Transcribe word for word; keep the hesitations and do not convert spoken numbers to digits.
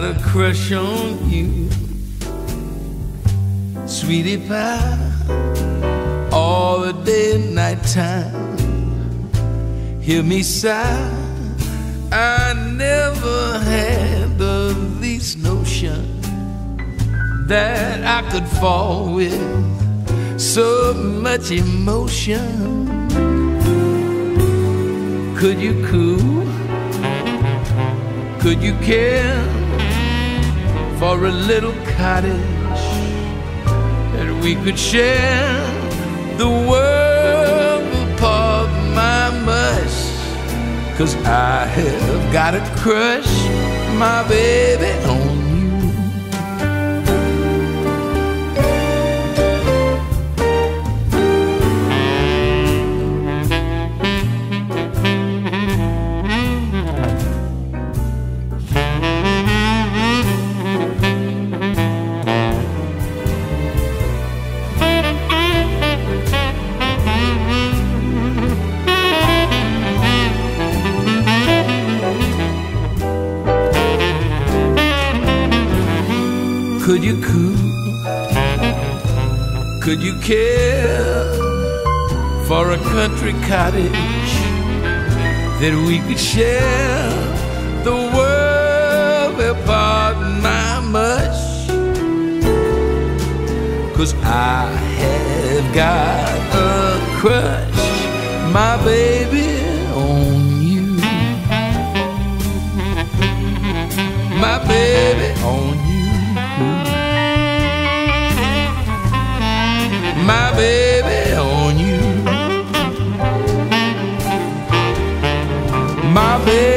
got a crush on you, sweetie pie, all the day and night time. Hear me sigh, I never had the least notion that I could fall with so much emotion. Could you cool? Could you care for a little cottage that we could share the world apart, my mush? 'Cause I have got a crush, my baby, on you. Could you cool? Could you care for a country cottage that we could share the world apart, my much? 'Cause I have got a crush, my baby, on you. My baby, on you. My baby, on you. My baby.